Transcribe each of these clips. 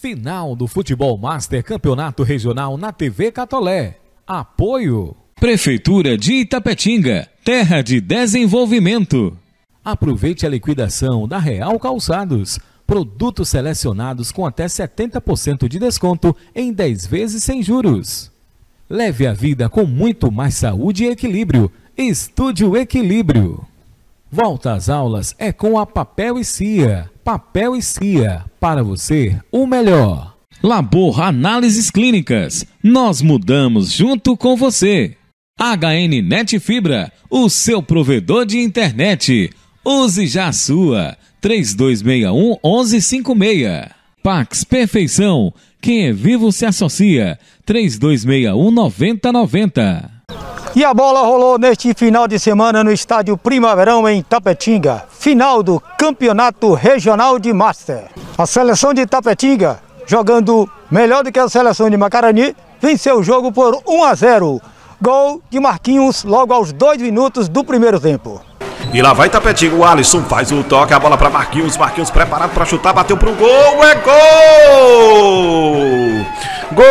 Final do Futebol Master Campeonato Regional na TV Catolé. Apoio Prefeitura de Itapetinga, terra de desenvolvimento. Aproveite a liquidação da Real Calçados. Produtos selecionados com até 70% de desconto em 10 vezes sem juros. Leve a vida com muito mais saúde e equilíbrio. Estúdio Equilíbrio. Volta às aulas é com a Papel e Cia. Papel e Cia, para você, o melhor. Labor Análises Clínicas, nós mudamos junto com você. HN Net Fibra, o seu provedor de internet. Use já a sua, 3261-1156. Pax Perfeição, quem é vivo se associa, 3261-9090. E a bola rolou neste final de semana no estádio Primaverão em Itapetinga. Final do Campeonato Regional de Master. A seleção de Itapetinga, jogando melhor do que a seleção de Macarani, venceu o jogo por 1-0. Gol de Marquinhos logo aos 2 minutos do primeiro tempo. E lá vai Itapetinga, o Alisson faz o toque, a bola para Marquinhos. Marquinhos preparado para chutar, bateu pro gol, é gol! Gol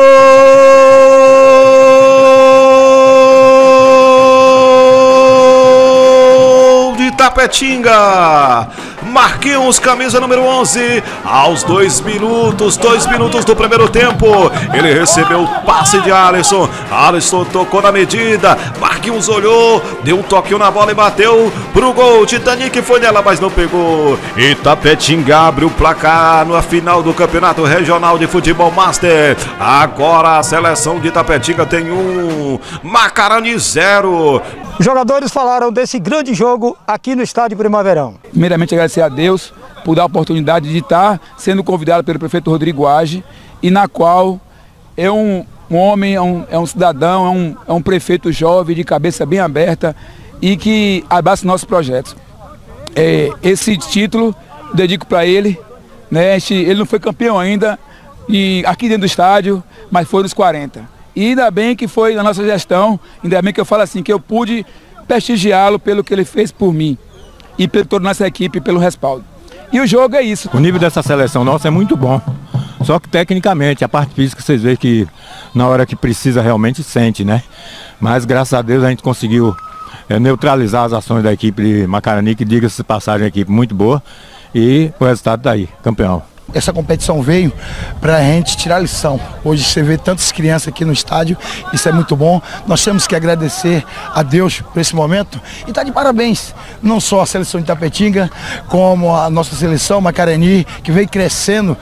de Itapetinga! Marquinhos, camisa número 11, aos 2 minutos do primeiro tempo, ele recebeu o passe de Alisson, Alisson tocou na medida, Marquinhos olhou, deu um toquinho na bola e bateu pro gol, Titanic foi nela, mas não pegou. Itapetinga abre o placar na final do Campeonato Regional de Futebol Master. Agora a seleção de Itapetinga tem 1, Macarani 0. Os jogadores falaram desse grande jogo aqui no estádio Primaverão. Primeiramente agradecer a Deus por dar a oportunidade de estar sendo convidado pelo prefeito Rodrigo Age, e na qual é um homem, é um cidadão, é um prefeito jovem, de cabeça bem aberta e que abraça nossos projetos. Esse título dedico para ele, né? Ele não foi campeão ainda aqui dentro do estádio, mas foi nos 40. E ainda bem que foi na nossa gestão, ainda bem que eu falo assim, que eu pude prestigiá-lo pelo que ele fez por mim e por toda a nossa equipe, pelo respaldo. E o jogo é isso. O nível dessa seleção nossa é muito bom, só que tecnicamente, a parte física vocês veem que na hora que precisa realmente sente, né? Mas graças a Deus a gente conseguiu neutralizar as ações da equipe de Macarani, que diga-se passagem, a equipe muito boa, e o resultado tá aí, campeão. Essa competição veio para a gente tirar lição. Hoje você vê tantas crianças aqui no estádio, isso é muito bom. Nós temos que agradecer a Deus por esse momento e tá de parabéns, não só a seleção de Itapetinga, como a nossa seleção Macarani, que veio crescendo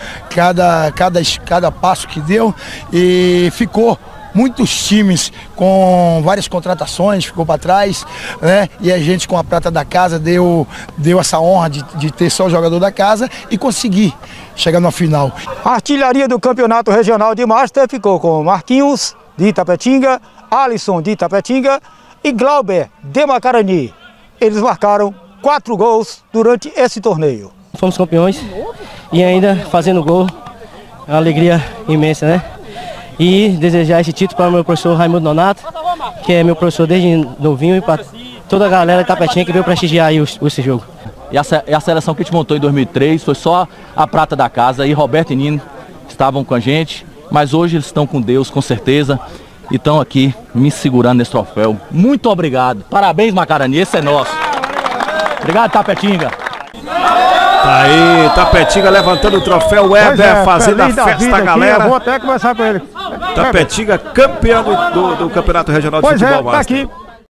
cada passo que deu, e ficou muitos times com várias contratações, ficou para trás, né? E a gente, com a prata da casa, deu essa honra de ter só o jogador da casa e conseguir chegar na final. A artilharia do Campeonato Regional de Master ficou com Marquinhos, de Itapetinga, Alisson, de Itapetinga, e Glauber, de Macarani. Eles marcaram 4 gols durante esse torneio. Fomos campeões e ainda fazendo gol, é uma alegria imensa, né? E desejar esse título para o meu professor Raimundo Nonato, que é meu professor desde novinho, e para toda a galera de Itapetinga que veio prestigiar aí esse jogo. E a seleção que a gente montou em 2003 foi só a prata da casa, e Roberto e Nino estavam com a gente, mas hoje eles estão com Deus, com certeza, e estão aqui me segurando nesse troféu. Muito obrigado, parabéns Macarani, esse é nosso. Obrigado, Itapetinga. Tá aí, Itapetinga levantando o troféu, Weber fazendo a festa, galera. Eu vou até conversar com ele. Itapetinga campeão do Campeonato Regional de Futebol Master. Tá aqui.